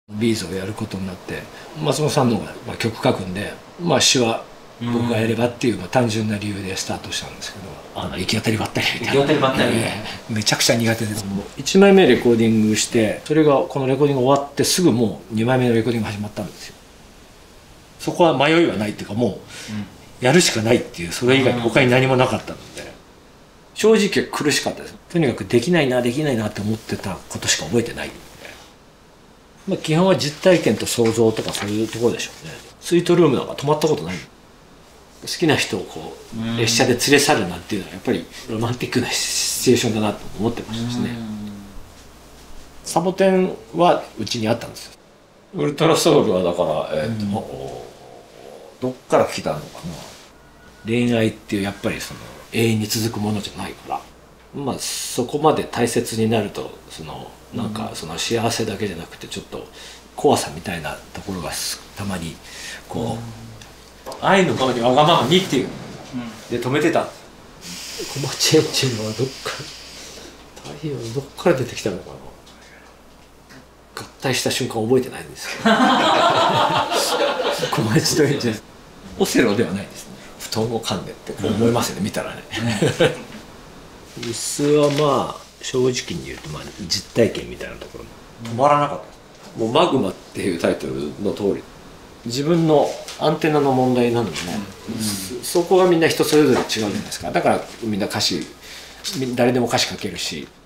ビーズをやることになって、松本さんの方が曲書くんで、詩は僕がやればっていう、単純な理由でスタートしたんですけど、行き当たりばったりみたいな。 行き当たりばったり、 めちゃくちゃ苦手です。1枚目レコーディングして、それがこのレコーディング終わってすぐもう2枚目のレコーディングが始まったんですよ。そこは迷いはないっていうか、もうやるしかないっていう、それ以外に他に何もなかったので、正直苦しかったです。とにかくできないなって思ってたことしか覚えてないんで、基本は実体験と想像とかそういうところでしょうね。スイートルームなんか泊まったことない。好きな人をこう列車で連れ去るなんていうのはやっぱりロマンティックなシチュエーションだなと思ってましたしね。サボテンはうちにあったんですよ。ウルトラソウルはだからどっから来たのかな。恋愛っていうやっぱりその永遠に続くものじゃないから、そこまで大切になるとなんかその幸せだけじゃなくてちょっと怖さみたいなところがたまにこう愛のままにわがままにっていうで止めてた。コマチエンっていうのはどっから太陽どっから出てきたのかな。合体した瞬間覚えてないんですけどコマチとエンジェルオセロではないですね。布団を噛んでってこう思いますよね、見たらね。椅子は正直に言うと実体験みたいなところ止まらなかった。もうマグマっていうタイトルの通り自分のアンテナの問題なので、そこがみんな人それぞれ違うじゃないですか。だからみんな誰でも歌詞書けるし